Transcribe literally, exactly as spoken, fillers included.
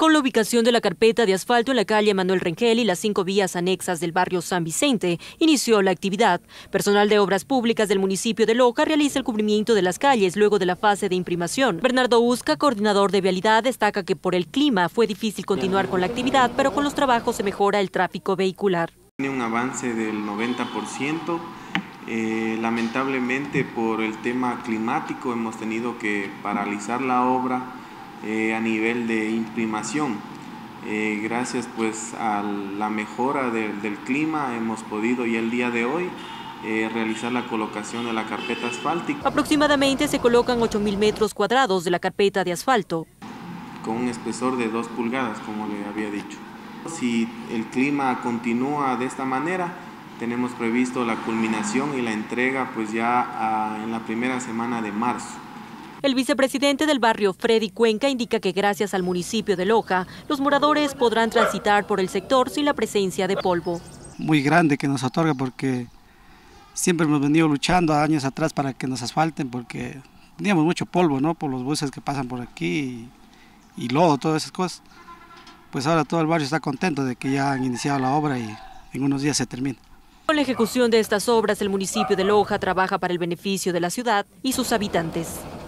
Con la ubicación de la carpeta de asfalto en la calle Manuel Rengel y las cinco vías anexas del barrio San Vicente, inició la actividad. Personal de Obras Públicas del municipio de Loja realiza el cubrimiento de las calles luego de la fase de imprimación. Bernardo Usca, coordinador de vialidad, destaca que por el clima fue difícil continuar con la actividad, pero con los trabajos se mejora el tráfico vehicular. Tiene un avance del noventa por ciento. Eh, lamentablemente por el tema climático hemos tenido que paralizar la obra eh, a nivel de imprimación. Eh, gracias pues a la mejora de, del clima hemos podido y el día de hoy eh, realizar la colocación de la carpeta asfáltica. Aproximadamente se colocan ocho mil metros cuadrados de la carpeta de asfalto. Con un espesor de dos pulgadas, como le había dicho. Si el clima continúa de esta manera, tenemos previsto la culminación y la entrega pues ya a, en la primera semana de marzo. El vicepresidente del barrio, Freddy Cuenca, indica que gracias al municipio de Loja, los moradores podrán transitar por el sector sin la presencia de polvo. Muy grande que nos otorga porque siempre hemos venido luchando años atrás para que nos asfalten porque teníamos mucho polvo, ¿no? Por los buses que pasan por aquí y, y lodo, todas esas cosas. Pues ahora todo el barrio está contento de que ya han iniciado la obra y en unos días se termina. Con la ejecución de estas obras, el municipio de Loja trabaja para el beneficio de la ciudad y sus habitantes.